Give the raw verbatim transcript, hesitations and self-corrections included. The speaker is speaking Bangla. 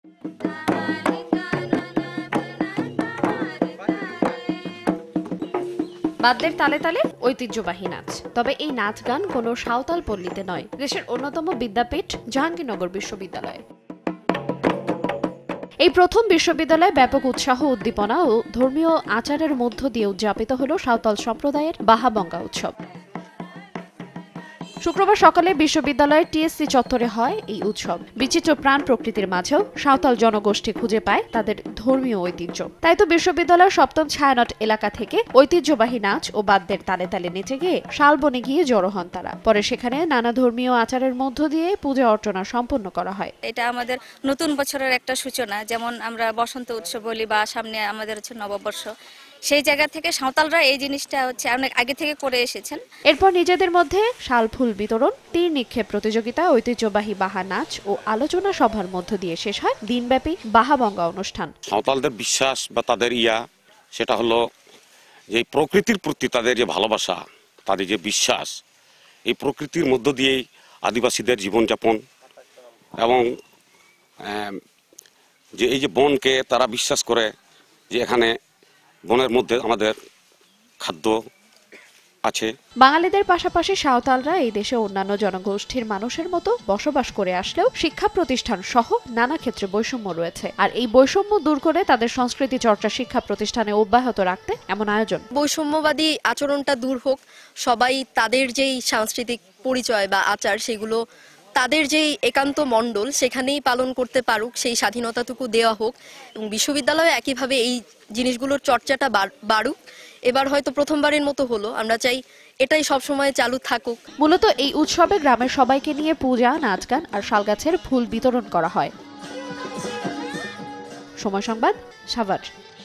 বাদ্যের তালে তালে ঐতিহ্যবাহী নাচ। তবে এই নাচ গান কোনো সাঁওতাল পল্লীতে নয়, দেশের অন্যতম বিদ্যাপীঠ জাহাঙ্গীরনগর বিশ্ববিদ্যালয়। এই প্রথম বিশ্ববিদ্যালয়ে ব্যাপক উৎসাহ উদ্দীপনা ও ধর্মীয় আচারের মধ্য দিয়ে উদযাপিত হল সাঁওতাল সম্প্রদায়ের বাহাবঙ্গা উৎসব। শুক্রবার সকালে বিশ্ববিদ্যালয়ের টিএসসি চত্বরে হয় এই উৎসব। বিচিত্র প্রাণ প্রকৃতির মাঝেও সাঁওতাল জনগোষ্ঠী খুঁজে পায় তাদের ধর্মীয় ঐতিহ্য। তাই তো বিশ্ববিদ্যালয়ের সপ্তম ছায়ানট এলাকা থেকে ঐতিহ্যবাহী নাচ ও বাদ্যের তালে তালে নেচে গিয়ে শালবনে গিয়ে জড়ো হন তারা। পরে সেখানে নানা ধর্মীয় আচারের মধ্য দিয়ে পূজা অর্চনা সম্পন্ন করা হয়। এটা আমাদের নতুন বছরের একটা সূচনা, যেমন আমরা বসন্ত উৎসব বলি বা সামনে আমাদের হচ্ছে নববর্ষ, সেই জায়গা থেকে সাঁওতালরা এই জিনিসটা হচ্ছে অনেক আগে থেকে করে এসেছেন। এরপর নিজেদের মধ্যে শাল ফুল বিতরণ, তীর নিক্ষেপ প্রতিযোগিতা, ঐতিহ্যবাহী বাহা নাচ ও আলোচনা সভার মধ্য দিয়ে শেষ হয় দিনব্যাপী বাহাবঙ্গা অনুষ্ঠান। সাঁওতালদের বিশ্বাস বা তাদের ইয়া সেটা হলো যে প্রকৃতির প্রতি তাদের যে ভালোবাসা, তাদের যে বিশ্বাস, এই প্রকৃতির মধ্য দিয়েই আদিবাসীদের জীবনযাপন এবং যে এই যে বনকে তারা বিশ্বাস করে যে এখানে বনের মধ্যে আমাদের খাদ্য আছে। বাঙালিদের পাশাপাশি সাঁওতালরা এই দেশে অন্যান্য জনগোষ্ঠীর মানুষের মতো বসবাস করে আসলেও শিক্ষা প্রতিষ্ঠান সহ নানা ক্ষেত্রে বৈষম্য রয়েছে। আর এই বৈষম্য দূর করে তাদের সংস্কৃতি চর্চা শিক্ষা প্রতিষ্ঠানে অব্যাহত রাখতে এমন আয়োজন। বৈষম্যবাদী আচরণটা দূর হোক, সবাই তাদের যেই সাংস্কৃতিক পরিচয় বা আচার সেগুলো তাদের যেই একান্ত মণ্ডল সেখানেই পালন করতে পারুক, সেই স্বাধীনতাটুকু দেওয়া হোক। এবং বিশ্ববিদ্যালয়ে একইভাবে এই জিনিসগুলোর চর্চাটা বাড়ুক। এবার হয়তো প্রথমবারের মতো হলো, আমরা চাই এটাই সবসময় চালু থাকুক। মূলত এই উৎসবে গ্রামের সবাইকে নিয়ে পূজা, নাচ গান আর শালগাছের ফুল বিতরণ করা হয়। সময় সংবাদ, সাভার।